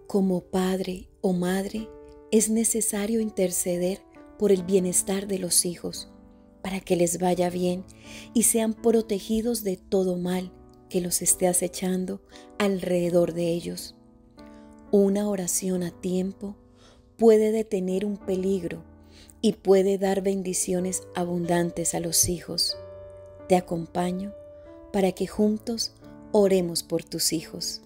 Como padre o madre, es necesario interceder por el bienestar de los hijos, para que les vaya bien y sean protegidos de todo mal que los esté acechando alrededor de ellos. Una oración a tiempo puede detener un peligro y puede dar bendiciones abundantes a los hijos. Te acompaño para que juntos oremos por tus hijos.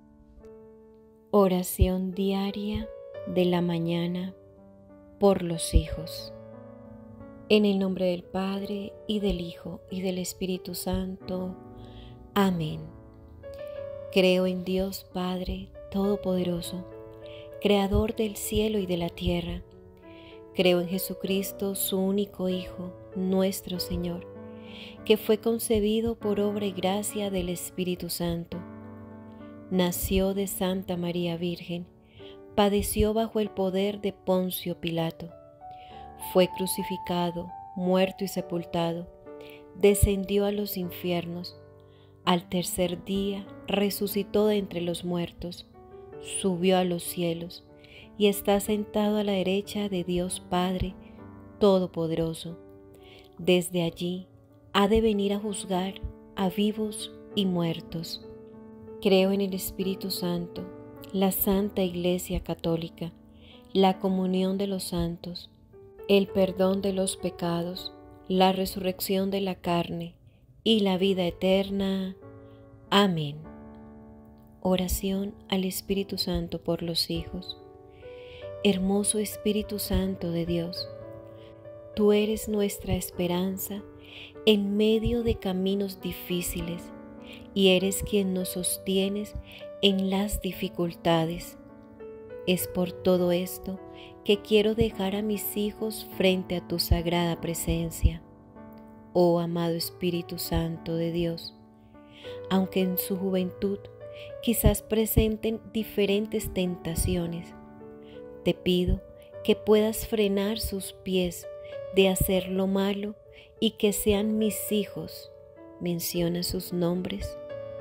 Oración diaria de la mañana por los hijos. En el nombre del Padre, y del Hijo, y del Espíritu Santo. Amén. Creo en Dios Padre Todopoderoso, Creador del cielo y de la tierra. Creo en Jesucristo, su único Hijo, nuestro Señor, que fue concebido por obra y gracia del Espíritu Santo. Nació de Santa María Virgen, padeció bajo el poder de Poncio Pilato, fue crucificado, muerto y sepultado, descendió a los infiernos, al tercer día resucitó de entre los muertos, subió a los cielos y está sentado a la derecha de Dios Padre Todopoderoso. Desde allí ha de venir a juzgar a vivos y muertos. Creo en el Espíritu Santo, la Santa Iglesia Católica, la comunión de los santos, el perdón de los pecados, la resurrección de la carne y la vida eterna. Amén. Oración al Espíritu Santo por los hijos. Hermoso Espíritu Santo de Dios, tú eres nuestra esperanza en medio de caminos difíciles y eres quien nos sostienes en las dificultades. Es por todo esto que quiero dejar a mis hijos frente a tu sagrada presencia. Oh amado Espíritu Santo de Dios, aunque en su juventud quizás presenten diferentes tentaciones, te pido que puedas frenar sus pies de hacer lo malo y que sean mis hijos. Menciona sus nombres.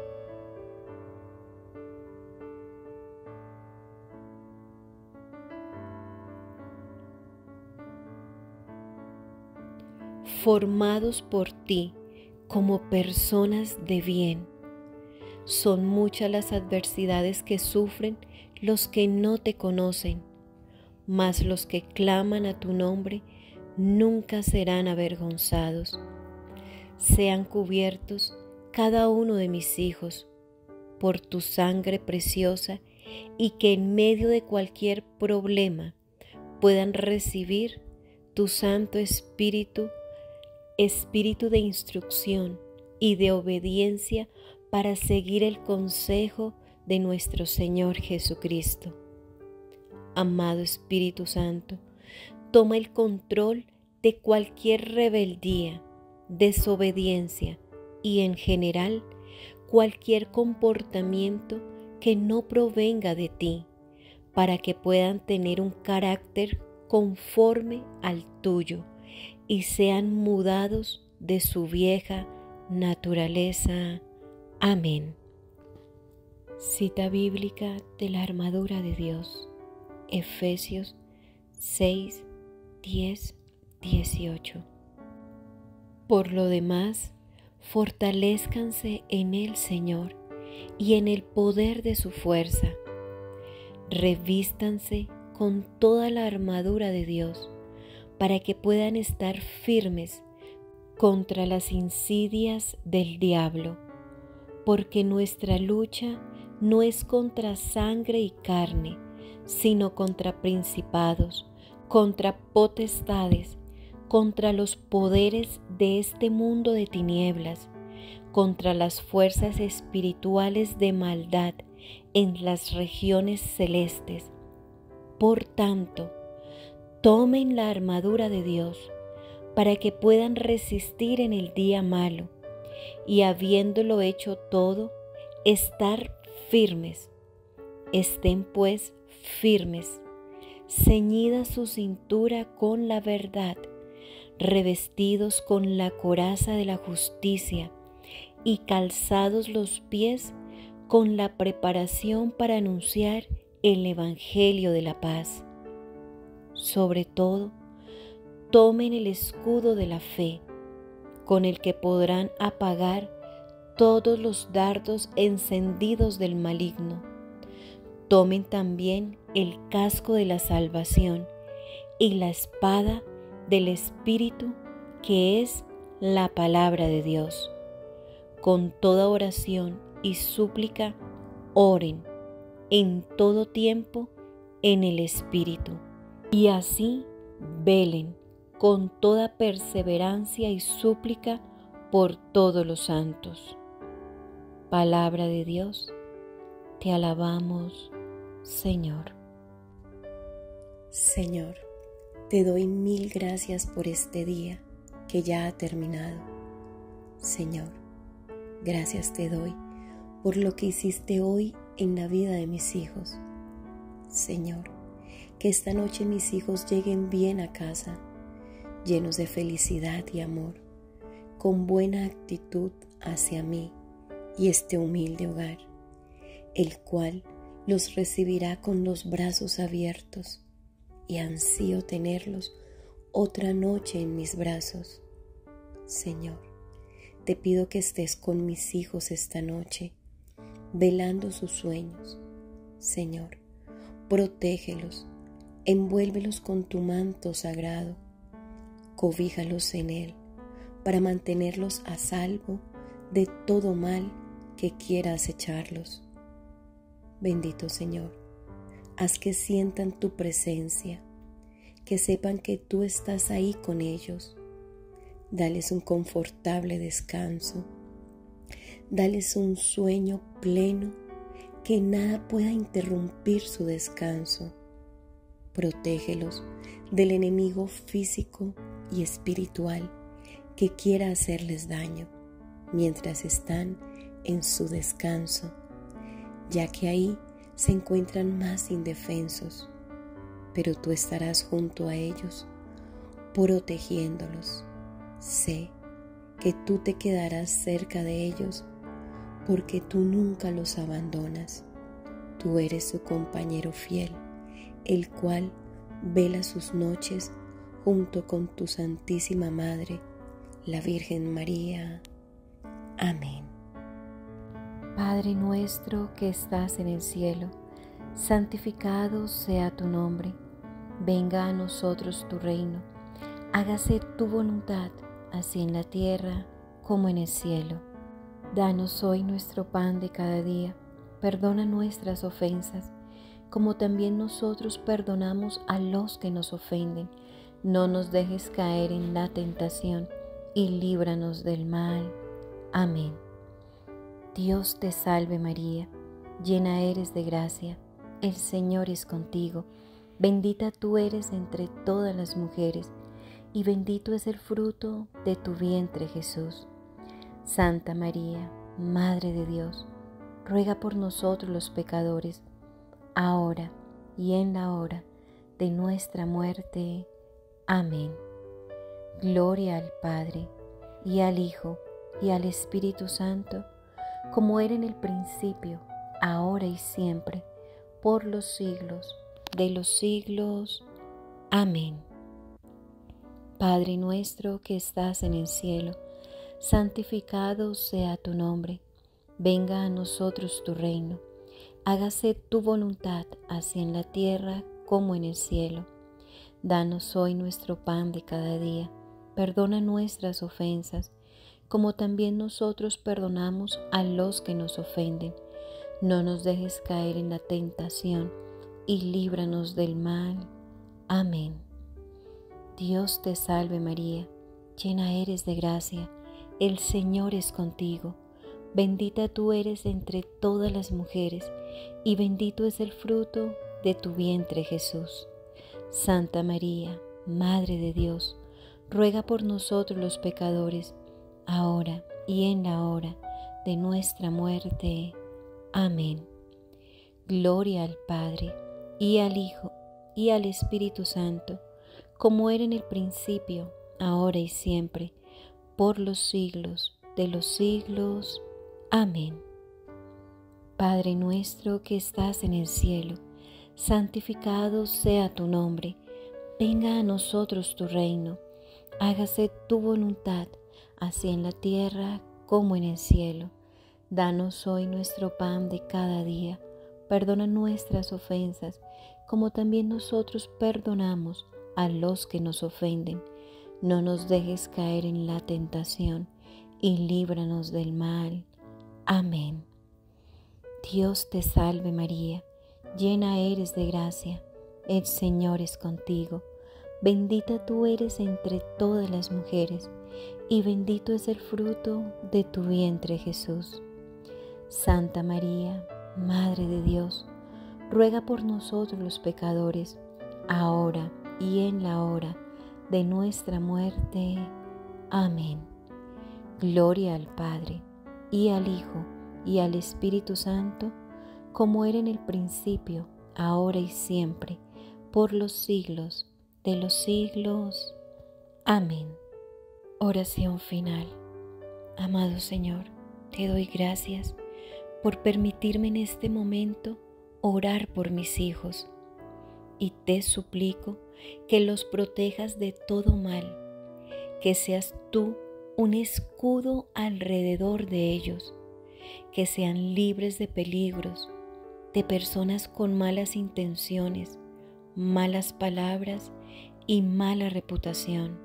Formados por ti como personas de bien. Son muchas las adversidades que sufren los que no te conocen, mas los que claman a tu nombre nunca serán avergonzados. Sean cubiertos cada uno de mis hijos por tu sangre preciosa y que en medio de cualquier problema puedan recibir tu Santo Espíritu, Espíritu de instrucción y de obediencia para seguir el consejo de nuestro Señor Jesucristo. Amado Espíritu Santo, toma el control de cualquier rebeldía, desobediencia y en general cualquier comportamiento que no provenga de ti, para que puedan tener un carácter conforme al tuyo y sean mudados de su vieja naturaleza. Amén. Cita bíblica de la armadura de Dios, Efesios 6, 10, 18. Por lo demás, fortalézcanse en el Señor y en el poder de su fuerza. Revístanse con toda la armadura de Dios para que puedan estar firmes contra las insidias del diablo, porque nuestra lucha no es contra sangre y carne, sino contra principados, contra potestades, contra los poderes de este mundo de tinieblas, contra las fuerzas espirituales de maldad en las regiones celestes. Por tanto, tomen la armadura de Dios para que puedan resistir en el día malo y habiéndolo hecho todo, estar firmes. Estén pues firmes, ceñida su cintura con la verdad, revestidos con la coraza de la justicia y calzados los pies con la preparación para anunciar el Evangelio de la paz. Sobre todo, tomen el escudo de la fe, con el que podrán apagar todos los dardos encendidos del maligno. Tomen también el casco de la salvación y la espada del Espíritu, que es la palabra de Dios. Con toda oración y súplica, oren en todo tiempo en el Espíritu. Y así velen con toda perseverancia y súplica por todos los santos. Palabra de Dios, te alabamos, Señor. Señor, te doy mil gracias por este día que ya ha terminado. Señor, gracias te doy por lo que hiciste hoy en la vida de mis hijos. Señor, que esta noche mis hijos lleguen bien a casa, llenos de felicidad y amor, con buena actitud hacia mí y este humilde hogar, el cual los recibirá con los brazos abiertos, y ansío tenerlos otra noche en mis brazos. Señor, te pido que estés con mis hijos esta noche, velando sus sueños. Señor, protégelos, envuélvelos con tu manto sagrado, cobíjalos en él, para mantenerlos a salvo de todo mal que quiera acecharlos. Bendito Señor, haz que sientan tu presencia, que sepan que tú estás ahí con ellos. Dales un confortable descanso, dales un sueño pleno, que nada pueda interrumpir su descanso. Protégelos del enemigo físico y espiritual que quiera hacerles daño mientras están en su descanso, ya que ahí se encuentran más indefensos, pero tú estarás junto a ellos, protegiéndolos. Sé que tú te quedarás cerca de ellos, porque tú nunca los abandonas. Tú eres su compañero fiel, el cual vela sus noches junto con tu Santísima Madre, la Virgen María. Amén. Padre nuestro que estás en el cielo, santificado sea tu nombre. Venga a nosotros tu reino. Hágase tu voluntad, así en la tierra como en el cielo. Danos hoy nuestro pan de cada día. Perdona nuestras ofensas, como también nosotros perdonamos a los que nos ofenden. No nos dejes caer en la tentación y líbranos del mal. Amén. Dios te salve María, llena eres de gracia, el Señor es contigo. Bendita tú eres entre todas las mujeres, y bendito es el fruto de tu vientre Jesús. Santa María, Madre de Dios, ruega por nosotros los pecadores, ahora y en la hora de nuestra muerte. Amén. Gloria al Padre, y al Hijo, y al Espíritu Santo, como era en el principio, ahora y siempre, por los siglos de los siglos. Amén. Padre nuestro que estás en el cielo, santificado sea tu nombre. Venga a nosotros tu reino. Hágase tu voluntad, así en la tierra como en el cielo. Danos hoy nuestro pan de cada día. Perdona nuestras ofensas, como también nosotros perdonamos a los que nos ofenden. No nos dejes caer en la tentación, y líbranos del mal. Amén. Dios te salve María, llena eres de gracia, el Señor es contigo. Bendita tú eres entre todas las mujeres, y bendito es el fruto de tu vientre Jesús. Santa María, Madre de Dios, ruega por nosotros los pecadores, ahora y en la hora de nuestra muerte. Amén. Gloria al Padre, y al Hijo, y al Espíritu Santo, como era en el principio, ahora y siempre, por los siglos de los siglos. Amén. Padre nuestro que estás en el cielo, santificado sea tu nombre, venga a nosotros tu reino, hágase tu voluntad, así en la tierra como en el cielo. Danos hoy nuestro pan de cada día, perdona nuestras ofensas, como también nosotros perdonamos a los que nos ofenden. No nos dejes caer en la tentación, y líbranos del mal. Amén. Dios te salve María, llena eres de gracia, el Señor es contigo. Bendita tú eres entre todas las mujeres, y bendito es el fruto de tu vientre Jesús. Santa María, Madre de Dios, ruega por nosotros los pecadores, ahora y en la hora de nuestra muerte. Amén. Gloria al Padre, y al Hijo, y al Espíritu Santo, como era en el principio, ahora y siempre, por los siglos de los siglos. Amén. Oración final. Amado Señor, te doy gracias por permitirme en este momento orar por mis hijos, y te suplico que los protejas de todo mal, que seas tú un escudo alrededor de ellos, que sean libres de peligros, de personas con malas intenciones, malas palabras y mala reputación.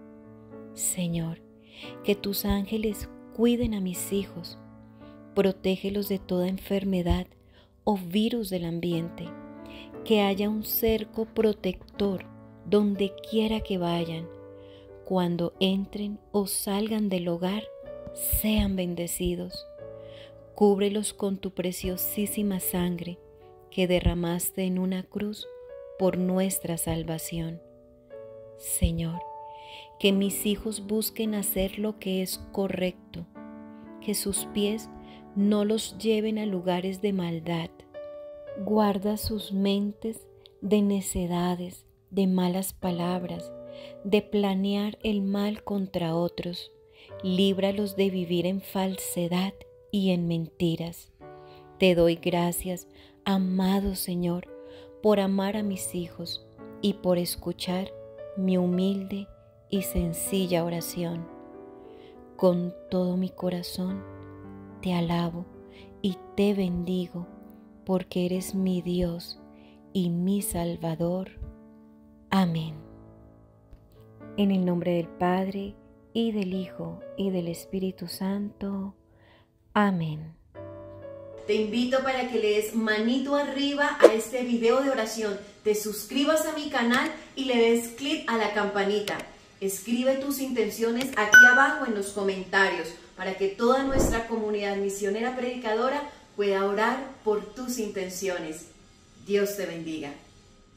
Señor, que tus ángeles cuiden a mis hijos, protégelos de toda enfermedad o virus del ambiente, que haya un cerco protector donde quiera que vayan. Cuando entren o salgan del hogar, sean bendecidos. Cúbrelos con tu preciosísima sangre que derramaste en una cruz por nuestra salvación. Señor, que mis hijos busquen hacer lo que es correcto, que sus pies no los lleven a lugares de maldad. Guarda sus mentes de necedades, de malas palabras, de planear el mal contra otros. Líbralos de vivir en falsedad y en mentiras. Te doy gracias, amado Señor, por amar a mis hijos y por escuchar mi humilde y sencilla oración. Con todo mi corazón te alabo y te bendigo, porque eres mi Dios y mi Salvador. Amén. En el nombre del Padre, y del Hijo, y del Espíritu Santo. Amén. Te invito para que le des manito arriba a este video de oración, te suscribas a mi canal y le des clic a la campanita. Escribe tus intenciones aquí abajo en los comentarios para que toda nuestra comunidad misionera predicadora pueda orar por tus intenciones. Dios te bendiga.